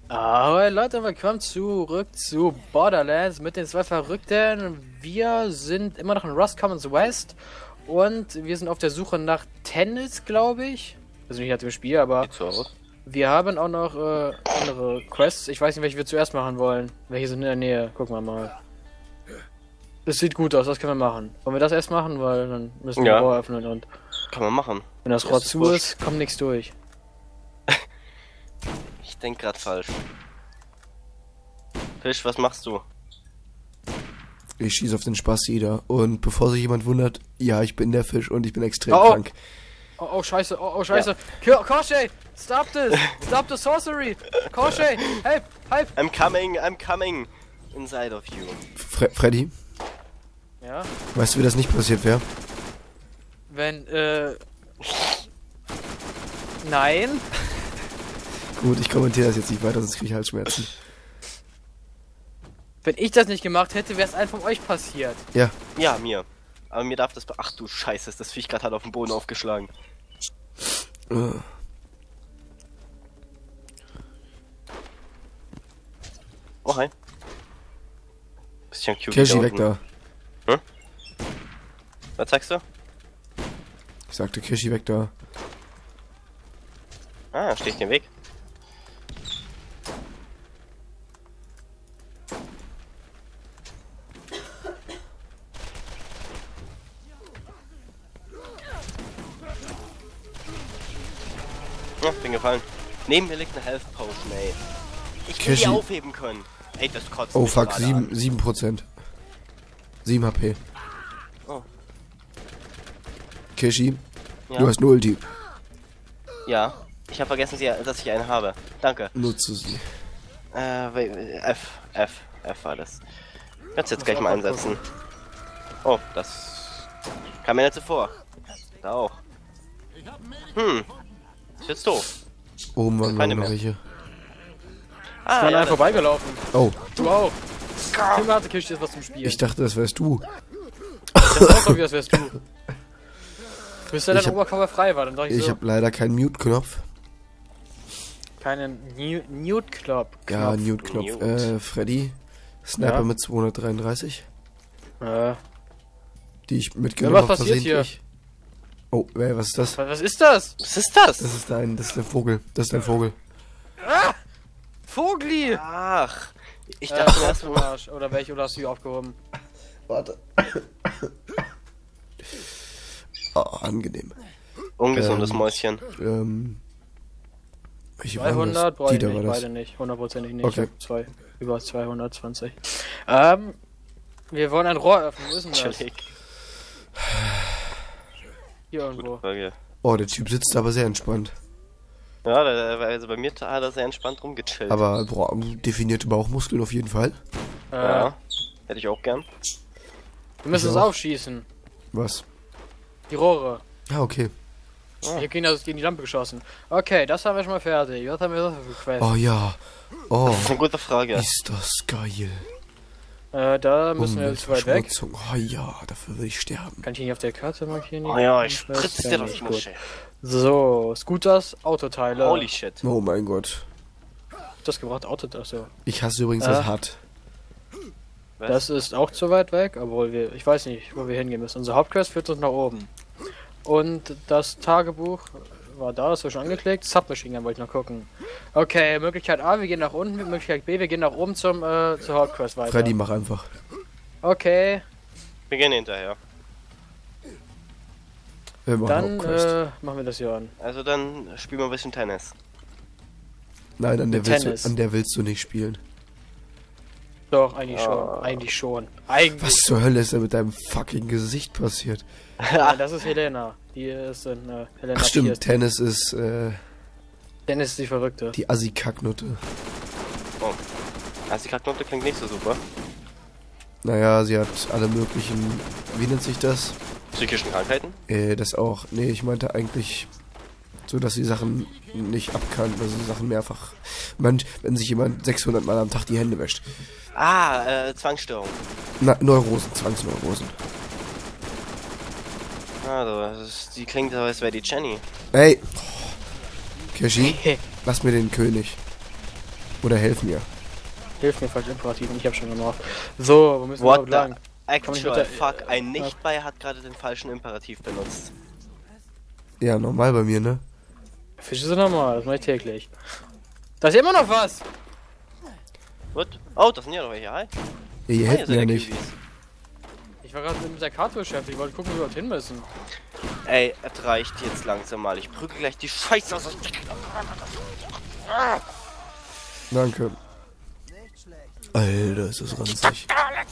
Aber Leute, willkommen zurück zu Borderlands mit den zwei Verrückten. Wir sind immer noch in Rust Commons West und wir sind auf der Suche nach Tennis, glaube ich. Also nicht nach dem Spiel, aber wir haben auch noch andere Quests. Ich weiß nicht, welche wir zuerst machen wollen. Welche sind in der Nähe? Gucken wir mal. Das sieht gut aus, das können wir machen. Wollen wir das erst machen, weil dann müssen wir Rohr öffnen und... Kann man machen. Wenn das Rohr zu ist, kommt nichts durch. Ich denk grad falsch. Fisch, was machst du? Ich schieße auf den Spasti da. Und bevor sich jemand wundert, ja, ich bin der Fisch und ich bin extrem krank. Oh, scheiße, oh, scheiße. Ja. Korshay, stop this! Stop the sorcery! Korshay, help! I'm coming! Inside of you. Freddy? Ja? Weißt du, wie das nicht passiert wäre? Wenn, Nein? Gut, ich kommentiere das jetzt nicht weiter, sonst kriege ich Halsschmerzen. Wenn ich das nicht gemacht hätte, wäre es einem von euch passiert. Ja. Ja, mir. Aber mir darf das... Ach du Scheiße, ist das Viech gerade auf den Boden aufgeschlagen. Oh, hi. Bisschen cute. Kirschi, weg da. Hm? Was sagst du? Ich sagte Kirschi, weg da. Ah, stehe ich den Weg. Ja, bin gefallen. Neben mir liegt eine Health Potion, ey. Ich will die aufheben können. Ey, das kotzt. Oh fuck, 7%. 7 HP. Oh. Kirschi, Ja? du hast eine Ulti. Ja. Ich habe vergessen, dass ich eine habe. Danke. Nutze sie. F war das. Kannst jetzt gleich mal einsetzen. Oh, das kam mir nicht zuvor. Da auch. Ist jetzt doof. Oben waren Keine noch mehr. welche. Ich bin einfach vorbeigelaufen. Oh, Du auch. Tim hatte Kirschi jetzt was zum Spielen. ich dachte, das wärst du. Das auch wie das wärst du. Bis dein Oberkörper frei war, dann sag ich so. Ich habe leider keinen Mute-Knopf. Keinen Mute-Knopf. Ja, Mute-Knopf. Freddy, Sniper mit 233. Die ich mitgenommen habe, versehentlich. Oh, was ist das? Was ist das? Was ist das? Das ist der Vogel. Das ist dein Vogel. Ah! Vogli! Ach, ich dachte erst mal. Arsch. Oder welche, oder hast du die aufgehoben? Warte. Oh, angenehm. Ungesundes Mäuschen. Welche 200 brauche ich da nicht, war das. beide nicht. 100%ig nicht. Okay. Ich hab über 220. Wir wollen ein Rohr öffnen. Wo ist denn das? Chillig. Hier irgendwo. Frage. Oh, der Typ sitzt aber sehr entspannt. Ja, also bei mir hat er sehr entspannt rumgechillt. Aber definierte Bauchmuskeln auf jeden Fall. Ja, hätte ich auch gern. Wir müssen es aufschießen. Was? Die Rohre. Ah, okay. Hier gegen die Lampe geschossen. Okay, das haben wir schon mal fertig. Was haben wir noch für Quest? Oh ja. Oh, Das ist eine gute Frage. ist das geil. Da müssen wir jetzt weit weg. Oh ja, dafür will ich sterben. Kann ich ihn hier auf der Karte markieren? Oh ja, ich spritze dir das Musche. So, Scooters, Autoteile. Holy shit. Oh mein Gott. Das gebraucht Auto, so. Ich hasse übrigens das HUD. Was? Das ist auch zu weit weg, obwohl ich weiß nicht, wo wir hingehen müssen. Unser Hauptquest führt uns nach oben. Und das Tagebuch war da, das war schon angeklickt. Submachine Gun wollte ich noch gucken. Okay, Möglichkeit A, wir gehen nach unten. Möglichkeit B, wir gehen nach oben zur Hauptquest weiter. Freddy, mach einfach. Okay, Wir gehen hinterher. Wir machen dann Hauptquest. machen wir das hier an. Also dann spielen wir ein bisschen Tennis. Nein, an Tennis. der willst du nicht spielen. Doch, eigentlich schon. Eigentlich schon. Eigentlich. Was zur Hölle ist denn mit deinem fucking Gesicht passiert? Nein, das ist Helena. Die ist in Helena. Ach stimmt, Pierce. Tennis ist Dennis ist die Verrückte. die Assi-Kacknutte. Oh. Also die Kacknote klingt nicht so super. Naja, sie hat alle möglichen, wie nennt sich das? Psychischen Krankheiten? Das auch. Nee, ich meinte eigentlich so, dass sie Sachen nicht abkann, also Sachen mehrfach. Wenn sich jemand 600 Mal am Tag die Hände wäscht. Zwangsstörung. Neurosen, Zwangsneurosen. Also, die klingt so, als wäre die Jenny. Ey! Kirschi, lass mir den König. Oder helf mir. Hilf mir, falls Imperativ, ich hab schon gemacht. So, wo müssen wir What überhaupt lang? the actual fuck? Ein Nicht-Bei hat gerade den falschen Imperativ benutzt. Ja, normal bei mir, ne? Fische sind normal, das mache ich täglich. Da ist ja immer noch was! What? Oh, das sind ja noch welche. Hi. Ihr helft mir ja nicht. Ich war gerade mit der Karte beschäftigt, ich wollte gucken, wo wir dorthin müssen. Ey, es reicht jetzt langsam mal. Ich prügel gleich die Scheiße aus euch. Danke. Alter, ist das ranzig.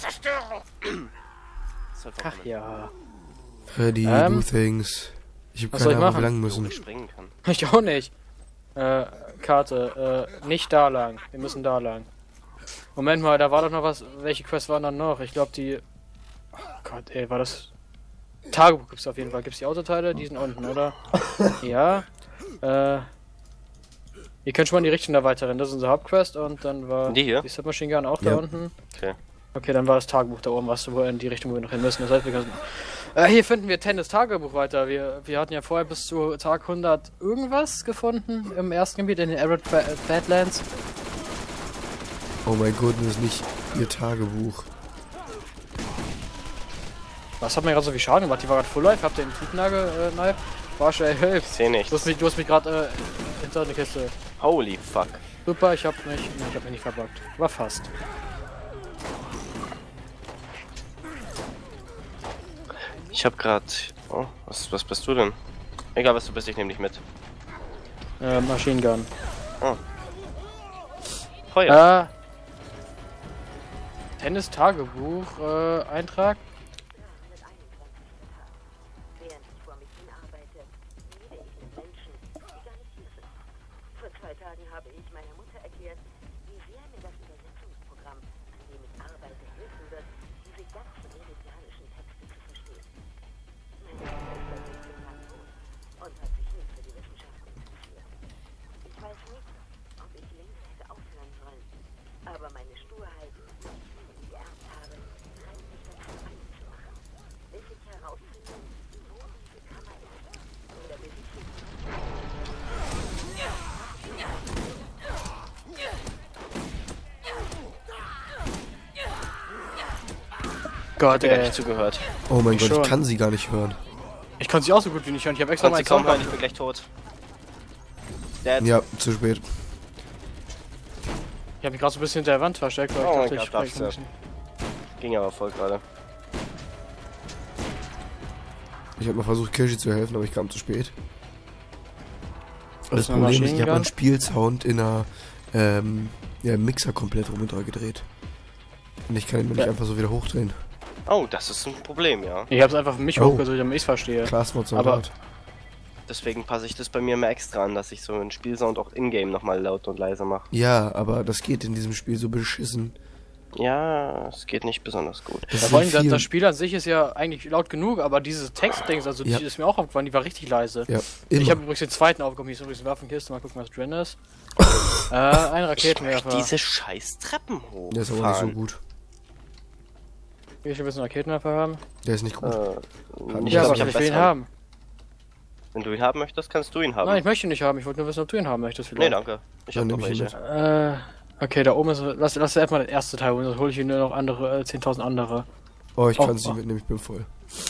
Ach ja. Freddy, do things. Ich hab was soll ich keine Ahnung, wie machen? lang Wo müssen. ich springen kann. Ich auch nicht. Karte, nicht da lang. Wir müssen da lang. Moment mal, da war doch noch was. Welche Quests waren dann noch? Ich glaube die... Oh Gott, ey, war das... Tagebuch gibt's auf jeden Fall. Gibt's die Autoteile? Die sind unten, oder? Ja. Ihr könnt schon mal in die Richtung da weiterrennen. Das ist unser Hauptquest und dann war... Die hier? Die Submachine Gun auch Ja. da unten. Okay. Okay, dann war das Tagebuch da oben, was in die Richtung, wo wir noch hin müssen. Das heißt, wir können... hier finden wir Tennis Tagebuch weiter. Wir hatten ja vorher bis zu Tag 100 irgendwas gefunden im ersten Gebiet in den Arid Badlands. Oh mein Gott, das ist nicht ihr Tagebuch. Was hat mir gerade so viel Schaden gemacht? Die war gerade Full Life. Habt ihr den Triebnagel Knife? Warsch, ey, hilf. Ich seh nichts. Du hast mich gerade hinter eine Kiste. Holy fuck. Super, ich hab mich nicht verbuggt. War fast. Ich hab grad... Oh, was bist du denn? Egal was du bist, ich nehm dich mit. Machine Gun. Feuer. Tennis Tagebuch Eintrag. Während ich vor mich hinarbeite, rede ich mit Menschen, die gar nicht hier sind. Vor 2 Tagen habe ich meiner Mutter erklärt, wie sehr mir das Übersetzungsprogramm, an dem ich arbeite, helfen wird, diese ganzen venezianischen Texte zu verstehen. Meine Schwester ist 17 Jahre tot und hat sich nie für die Wissenschaften interessiert. Ich weiß nicht, ob ich längst hätte aufhören sollen, aber meine Sturheit, die ich geerbt habe, treibt mich dazu weiterzumachen. Bis ich herausfinde, wo diese Kammer ist oder bis ich Gott, Gar nicht zugehört. Oh mein Ich Gott, schon. ich kann sie gar nicht hören. Ich kann sie auch so gut wie nicht hören. Ich habe extra Kannst meinen du kaum Sound. hören, ich bin gleich tot. Dead. Ja, zu spät. Ich habe mich gerade so ein bisschen hinter der Wand versteckt, weil Oh ich mein dachte, Gott, ich spreche darfst ein du. bisschen. Ging aber voll gerade. Ich habe mal versucht, Kirschi zu helfen, aber ich kam zu spät. Das ist eine Problem ist, ich Machine habe Gun? meinen Spielsound in einer im Mixer komplett rum und neu gedreht. Und ich kann ihn mir nicht einfach so wieder hochdrehen. Oh, das ist ein Problem, ja. Ich habe es einfach für mich Oh. hochgesucht, damit ich es verstehe. Classmod Aber- Soldat. Deswegen passe ich das bei mir immer extra an, dass ich so einen Spielsound auch in-game nochmal laut und leiser mache. Ja, aber das geht in diesem Spiel so beschissen. Ja, es geht nicht besonders gut. Das Da sind wollen das, viel- das Spiel an sich ist ja eigentlich laut genug, aber dieses Textdings, also Ja. die ist mir auch aufgefallen, die war richtig leise. Ja, Ich immer. habe übrigens den zweiten aufgekommen, hier ist übrigens eine Waffenkiste, mal gucken, was drin ist. Ein Raketenwerfer. Diese scheiß Treppen hoch. Der ist aber nicht so gut. Will ich ein bisschen Raketenwerfer haben? Der ist nicht gut. Ich Ja, glaub, aber ich ich hab will ihn besseren. haben. Wenn du ihn haben möchtest, kannst du ihn haben. Nein, ich möchte ihn nicht haben, ich wollte nur wissen, ob du ihn haben möchtest. Nee, Vielleicht. danke. Ich Dann hab noch nehm ich ihn welche. Okay, da oben ist. Lass erstmal das erste Teil holen, sonst hole ich hier nur noch andere, 10.000 andere. Oh, ich Oh, kann sie oh. mitnehmen, ich bin voll.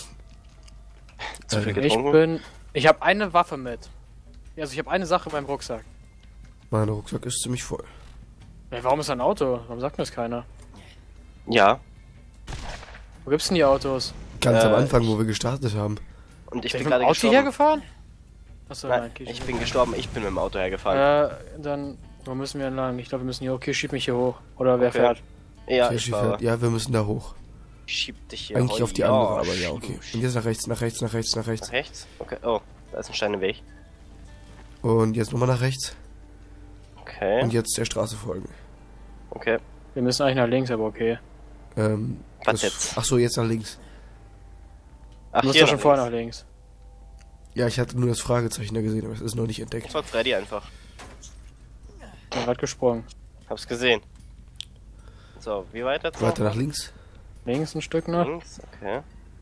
Zu viel Alter. getrunken? Ich habe eine Waffe mit. Also ich habe eine Sache in meinem Rucksack. Mein Rucksack ist ziemlich voll. Ja, warum ist da ein Auto? Warum sagt mir das keiner? Ja. Wo gibt's denn die Autos? Ganz am Äh, Anfang, wo wir gestartet haben. Und ich Bin bin mit dem gerade Auto gestorben. hergefahren? Achso, Nein, nein, okay, ich bin gestorben, ich bin mit dem Auto hergefahren. Dann, wo müssen wir lang? Ich glaube, wir müssen hier hoch. Okay, schieb mich hier hoch. Oder wer Okay. fährt? Ja, Kirschi ich fahre. fährt. Ja, wir müssen da hoch. Schieb dich hier Eigentlich heu- auf die Ja, andere, aber ja, schieb- okay. Und jetzt nach rechts, nach rechts, nach rechts, nach rechts. Nach rechts? Okay. Oh, da ist ein Stein im Weg. Und jetzt nochmal nach rechts. Okay. Und jetzt der Straße folgen. Okay. Wir müssen eigentlich nach links, aber okay. Was jetzt? Ach so, jetzt nach links. Ach, Du musst hier doch schon nach vorher nach links. links. Ja, ich hatte nur das Fragezeichen da gesehen, aber es ist noch nicht entdeckt. Das war Freddy einfach. Ich bin gerade gesprungen. Hab's gesehen. So, wie weiter? Weiter nach links. Links ein Stück noch. Links, okay.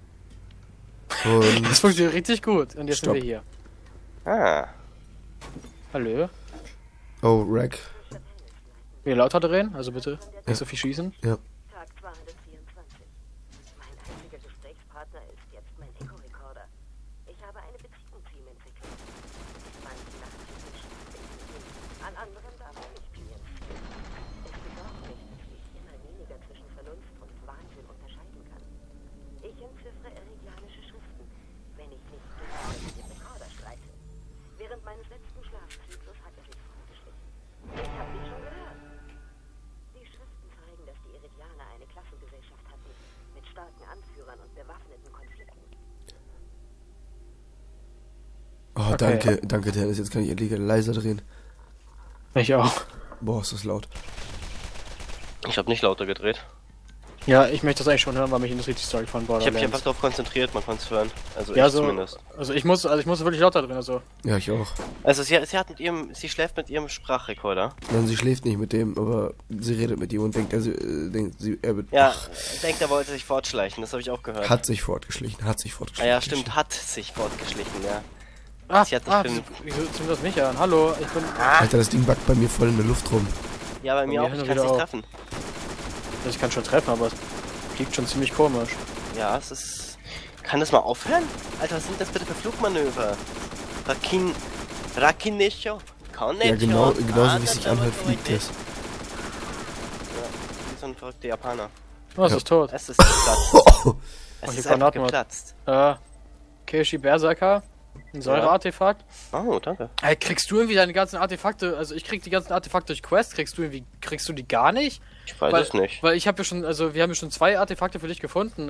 Und Das funktioniert richtig gut. Und jetzt Stopp. sind wir hier. Ah. Hallo? oh, Rack. Wir lauter drehen, also bitte. Nicht so viel schießen. Ja. Tag 224. Mein einziger Gesprächspartner ist jetzt mein Echo-Recorder. Ich habe eine Beziehung zu ihm entwickelt. Manche Nachrichten schlafe ich mit ihm, an anderen darf er nicht spielen. Es besorgt mich, dass ich immer weniger zwischen Vernunft und Wahnsinn unterscheiden kann. Ich entziffere eridianische Schriften, wenn ich nicht gerade mit dem Rekorder streite. Während meines letzten Schlafzyklus hat er sich fortgeschlichen. Ich habe ihn schon gehört. Die Schriften zeigen, dass die Iridianer eine Klassengesellschaft hatten, mit starken Anführern und bewaffneten Konflikten. Oh, Okay. danke Dennis, jetzt kann ich endlich leiser drehen. Ich auch. Boah, ist das laut. Ich habe nicht lauter gedreht. Ja, ich möchte das eigentlich schon hören, weil mich interessiert die Story von Ich habe mich Borderlands. einfach darauf konzentriert, man konnte es hören. Also Ja, ich so, zumindest. also ich muss wirklich lauter drehen, also. Ja, ich auch. Also sie schläft mit ihrem Sprachrekorder. Nein, sie schläft nicht mit dem, aber sie redet mit ihm und denkt, er wird, Ja, denkt, er wollte sich fortschleichen, das habe ich auch gehört. hat sich fortgeschlichen. Ah ja, stimmt, hat sich fortgeschlichen, ja. Ah, Sie hat sich wieso zieht das mich an? Hallo, ich bin. Alter, das Ding backt bei mir voll in der Luft rum. Ja, bei mir mir auch, hin ich und kann es wieder nicht auch. treffen. Ich kann schon treffen, aber es fliegt schon ziemlich komisch. Ja, es ist... Kann das mal aufhören? Alter, was sind das bitte für Flugmanöver? Rakinisho? Ja, genauso wie es sich anhört, fliegt es. Ja, wie so ein verrückter Japaner. Oh, es Ja. ist tot. Es ist geplatzt. Es hier ist kann einfach Atmen. geplatzt. Keishi Berserker. Ein Säureartefakt. Oh, danke. Ey, kriegst du irgendwie deine ganzen Artefakte, also ich krieg die ganzen Artefakte durch Quest, kriegst du die gar nicht? Ich weiß es nicht. Weil ich habe ja schon, also wir haben ja schon 2 Artefakte für dich gefunden,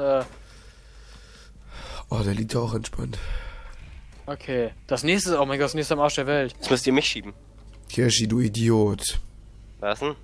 Oh, der liegt da auch entspannt. okay. Das nächste ist, oh mein Gott, das nächste am Arsch der Welt. Jetzt müsst ihr mich schieben. Kirschi, du Idiot. Was denn?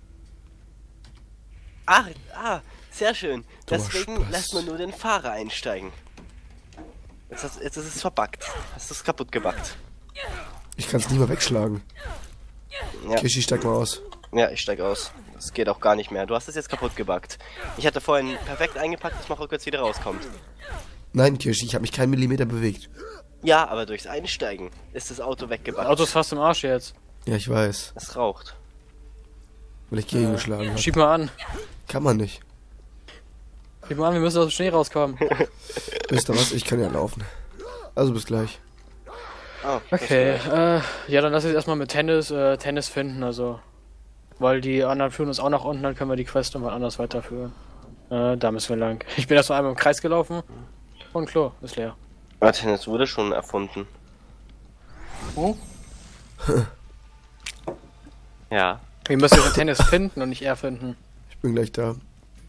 Sehr schön. Dummer Deswegen Spaß. lässt man nur den Fahrer einsteigen. Jetzt ist es verbuggt. Hast du es kaputt gebackt? Ich kann es nicht mehr wegschlagen. Ja. Kirschi, steig mal aus. Ja, ich steig aus. Das geht auch gar nicht mehr. Du hast es jetzt kaputt gebackt. Ich hatte vorhin perfekt eingepackt, dass man rückwärts wieder rauskommt. Nein, Kirschi, ich habe mich keinen Millimeter bewegt. Ja, aber durchs Einsteigen ist das Auto Das weggebackt. Auto ist fast im Arsch jetzt. Ja, ich weiß. Es raucht. Weil ich gegengeschlagen habe. Schieb mal an. Kann man nicht. Schieb mal an, wir müssen aus dem Schnee rauskommen. Wisst ihr was? Ich kann ja laufen. Also bis gleich. Oh, Okay, ja, dann lass jetzt erstmal mit Tennis finden, also. Weil die anderen führen uns auch nach unten, dann können wir die Quest irgendwann anders weiterführen. Da müssen wir lang. Ich bin erstmal einmal im Kreis gelaufen. Und Klo ist leer. Tennis wurde schon erfunden. Oh? Ja. Wir müssen jetzt Tennis finden und nicht er finden. Ich bin gleich da.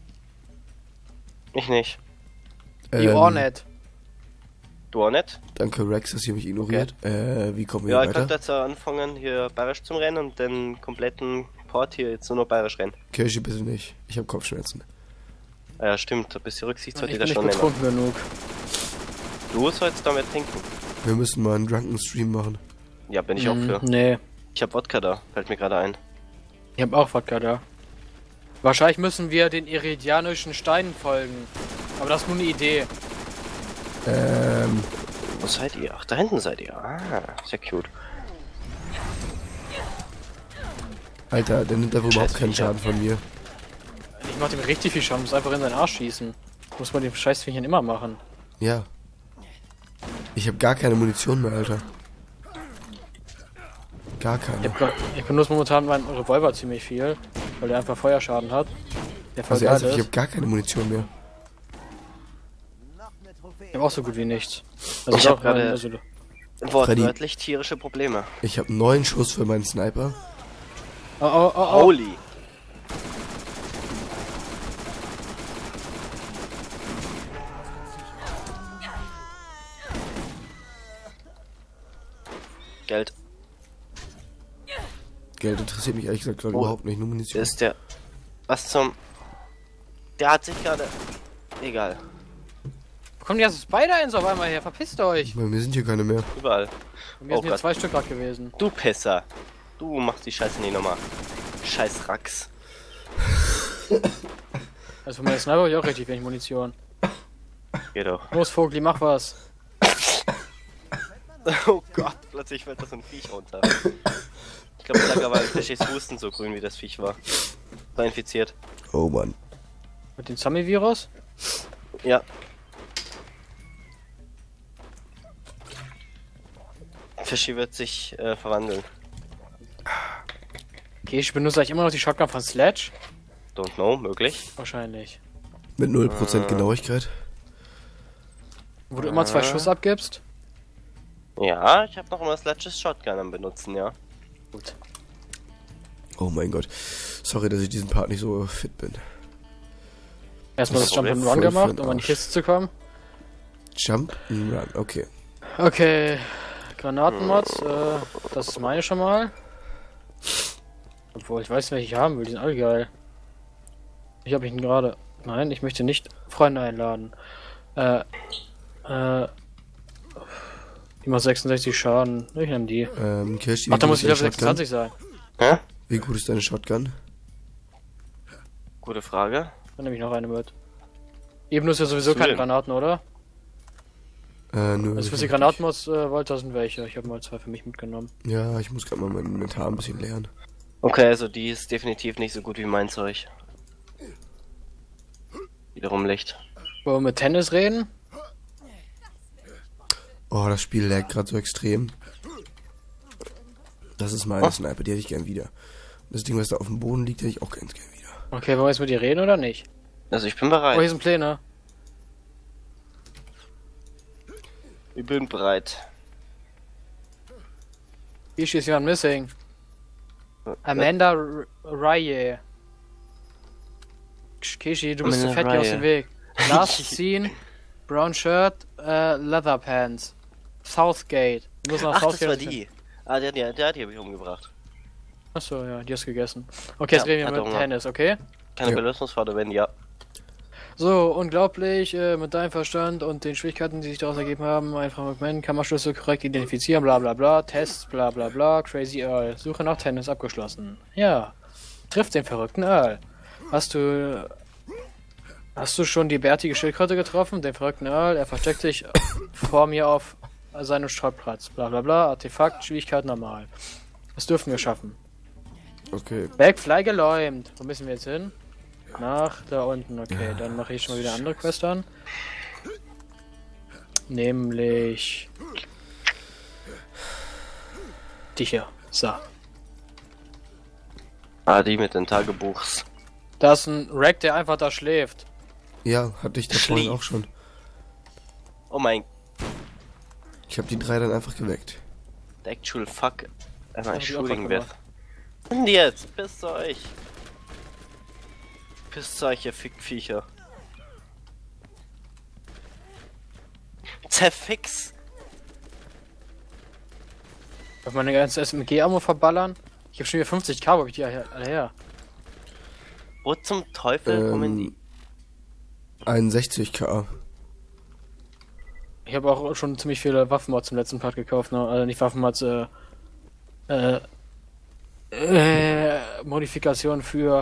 Ich nicht. Die Ornet. Du auch nicht? Danke, Rex, dass ihr mich ignoriert. Wie kommen wir Ja, hier ich weiter? könnte jetzt anfangen, hier bayerisch zum Rennen und den kompletten Port hier jetzt nur noch bayerisch rennen. Kirschi, bitte nicht. Ich habe Kopfschmerzen. Ja, stimmt. Ein bisschen Rücksicht Ich sollte bin ich da nicht schon nehmen. betrunken genug. Du sollst damit trinken. Wir müssen mal einen Drunken Stream machen. Ja, bin ich auch für. Nee, Ich hab Wodka da. Fällt mir gerade ein. ich hab auch Wodka da. Wahrscheinlich müssen wir den iridianischen Steinen folgen. Aber das ist nur eine Idee. Wo seid ihr? Ach, da hinten seid ihr. Ah, sehr cute. Alter, der nimmt einfach überhaupt keinen Schaden von mir. Ich mach dem richtig viel Schaden, muss einfach in seinen Arsch schießen. Muss man den Scheißviechern immer machen. Ja. Ich habe gar keine Munition mehr, Alter. Gar keine. Ich benutze momentan meinen Revolver ziemlich viel, weil der einfach Feuerschaden hat. Der voll Also geil ernsthaft, ich ist. habe gar keine Munition mehr. Ich hab auch so gut wie nichts. Also Ich hab doch, gerade- also, Wortwörtlich tierische Probleme. Ich habe 9 Schuss für meinen Sniper. oh. Holy. Geld. Geld interessiert mich ehrlich gesagt gerade Oh. überhaupt nicht, nur Munition. Ist der... Was zum... Der hat sich gerade... Egal. Wo kommen die ganzen Spider-Ins auf einmal her? Verpisst euch! Weil mir sind hier keine mehr. Überall. Und mir Oh sind hier Gott. 2 Stück gerade gewesen. Du Pisser. Du machst die Scheiße nicht nochmal. Scheiß Rax. Also für meine Sniper habe ich auch richtig wenig Munition. Geh doch. Los, Vogli, mach was. Oh Gott, plötzlich fällt da so ein Viech runter. Ich glaube, es lag aber an Fischis Husten so grün, wie das Viech war. War infiziert. Oh Mann. Mit dem Zombie-Virus? Ja. Fischi wird sich verwandeln. Okay, ich benutze eigentlich immer noch die Shotgun von Sledge. Don't know, möglich. Wahrscheinlich. Mit 0% Genauigkeit. Wo du immer 2 Schuss abgibst. Ja, ich habe noch immer Sledges Shotgun am benutzen, ja. Gut. Oh mein Gott. Sorry, dass ich diesen Part nicht so fit bin. Erstmal Das das ist Jump and voll Run für gemacht, den um an die Arsch. Kiste zu kommen. Jump and Run, okay. Okay. Granatenmods, das ist meine schon mal. Obwohl, ich weiß nicht, welche ich haben will, die sind alle geil. Ich habe ihn gerade. Nein, ich möchte nicht Freunde einladen. Die macht 66 Schaden. Ich nehme die. Kirschi, Ach, da wie muss gut ich ist Level deine Shotgun? 26 sein. Hä? Wie gut ist deine Shotgun? Gute Frage. Dann nehme ich noch eine mit. Eben ist ja sowieso keine Schön. Granaten, oder? Nö. Also für die nicht. Granatenmods wollte das sind welche. Ich habe mal 2 für mich mitgenommen. Ja, ich muss gerade mal mein Inventar ein bisschen leeren. Okay, also die ist definitiv nicht so gut wie mein Zeug. Wiederum Licht. Wollen wir mit Tennis reden? Oh, das Spiel laggt gerade so extrem. Das ist meine Sniper, die hätte ich gern wieder. Das Ding, was da auf dem Boden liegt, hätte ich auch ganz gern wieder. Okay, wollen wir jetzt mit dir reden oder nicht? Also ich bin Oh, hier bereit. sind Pläne. Ich bin bereit. Hier ist jemand missing. Amanda Rye. Kishi, du bist zu Amanda fett, geh aus Rye. dem Weg. Last scene, brown shirt, leather pants. Southgate. Du musst nach Ach, das Southgate. war die. Ah, der habe ich umgebracht. Achso, ja, die hast gegessen. Okay, jetzt Ja, reden wir hat mit Hunger. Tennis, okay? Kannibalismusvater, wenn ja. So, unglaublich, mit deinem Verstand und den Schwierigkeiten, die sich daraus ergeben haben, einfach Fragment, Kammerschlüssel korrekt identifizieren, bla bla bla, Tests, bla bla bla, Crazy Earl, Suche nach Tennis abgeschlossen. Ja, trifft den verrückten Earl. Hast du schon die bärtige Schildkröte getroffen, den verrückten Earl? Er versteckt sich vor mir auf seinem Schrottplatz, bla bla bla, Artefakt, Schwierigkeit normal. Das dürfen wir schaffen. Okay. Backfly geläumt. Wo müssen wir jetzt hin? Nach da unten, okay. Dann mache ich schon mal wieder eine andere Quest an. Nämlich... die hier. So. Ah, die mit den Tagebuchs. Da ist ein Rack, der einfach da schläft. Ja, hatte ich da vorhin Schlief. auch schon. Oh mein, Ich habe die 3 dann einfach geweckt. the actual fuck am I hab ich auch shooting grad with? Und jetzt, pisst euch. Pisst euch, ihr Fickviecher. Zerfix. Auf meine ganze SMG-Ammo verballern. Ich habe schon wieder 50k, wo hab ich die alle her? Wo zum Teufel kommen die? 61k. Ich habe auch schon ziemlich viele Waffenmods im letzten Part gekauft, ne? Also nicht Waffenmods, Modifikationen für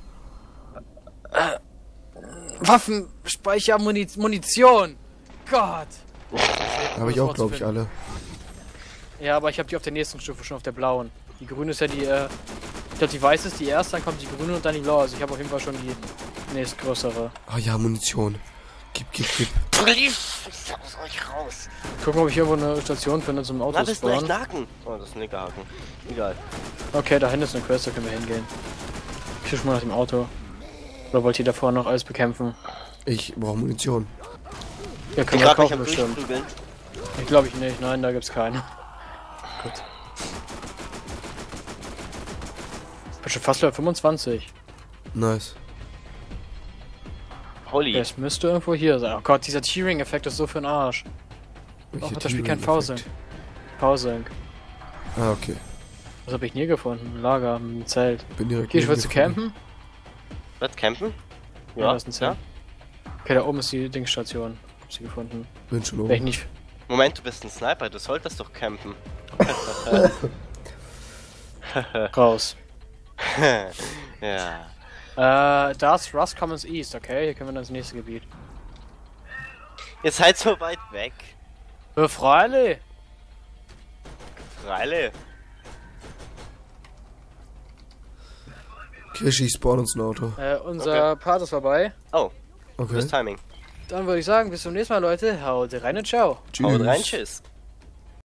Waffenspeicher, Munition. Gott! Habe ich auch, glaube ich, alle. Ja, aber ich habe die auf der nächsten Stufe schon auf der blauen. Die grüne ist ja die, ich glaube die weiße ist die erste, dann kommt die grüne und dann die blaue. Also ich habe auf jeden Fall schon die nächstgrößere. Ah ja, Munition. Gib. Please, ich hab's euch raus. Guck mal, ob ich irgendwo eine Station finde zum Na, das ist ein Autospawn. echter Haken. Oh, das ist ein dicker Haken. Egal. Okay, da hinten ist eine Quest, da können wir hingehen. Ich suche mal nach dem Auto. Oder wollt ihr davor noch alles bekämpfen? Ich brauche Munition. Ja, Ich können wir grad mich kaufen am bestimmt. Durchprügeln. Ich glaube ich nicht, nein, da gibt's keine. Gut. Ich bin schon fast Level 25. Nice. Holy. Es müsste irgendwo hier sein. Oh Gott, dieser Tearing-Effekt ist so für den Arsch. Welcher hat das Spiel kein Tearing-Effekt? V-Sync. Ah, okay. Was habe ich nie gefunden? Ein Lager, ein Zelt. Bin direkt Okay, ich will zu gefunden. campen. Was, campen? Ja, das ist ein Zelt. Okay, da oben ist die Dingstation. Hab sie gefunden. Bin schon Wenn ich oben. nicht. Moment, du bist ein Sniper, du solltest doch campen. Raus. Ja. Da ist Rust Commons East, okay? Hier können wir dann ins nächste Gebiet. Ihr seid so weit weg. Freilich! Freile. Kirschi, spawn uns ein Auto. Unser Part ist vorbei. Oh, Okay. das Timing. Dann würde ich sagen, bis zum nächsten Mal, Leute. Haut rein und ciao. Tschüss. Haut rein, tschüss.